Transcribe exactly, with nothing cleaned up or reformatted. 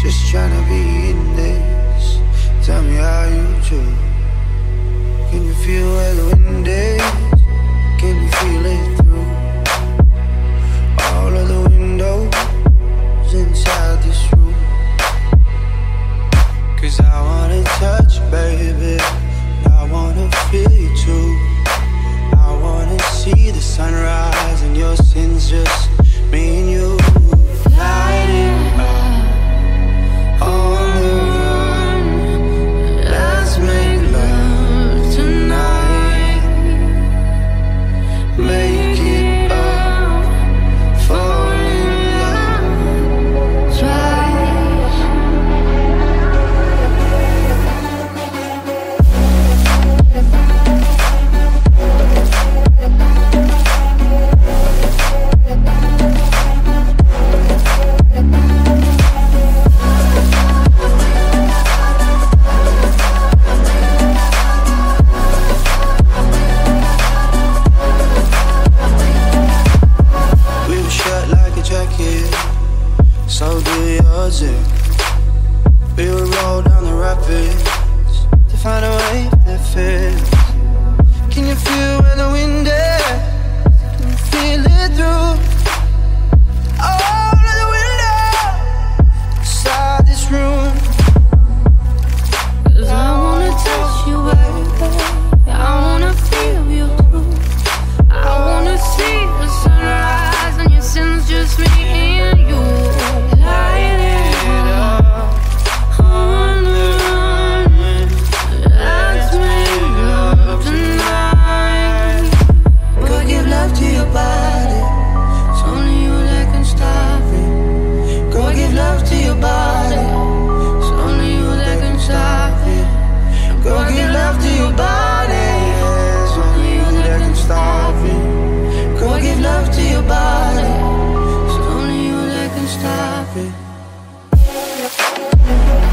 Just trying to be in this. Tell me how you do. Can you feel where the wind is? Can you feel it through all of the windows inside this room? Cause I wanna touch you, baby, and I wanna feel you too. I wanna see the sunrise and your sins, just me and you. Lighting up on the run. Let's make love tonight. Make it up, fall in love twice. So do yours, yeah. We would roll down the rapids to find a wave that fits. Can you feel where the wind is? Can you feel it through all of the windows inside this room? Cause I wanna touch you, baby, I wanna feel you too. I wanna see the sunrise and your sins, just me and you. Stop it.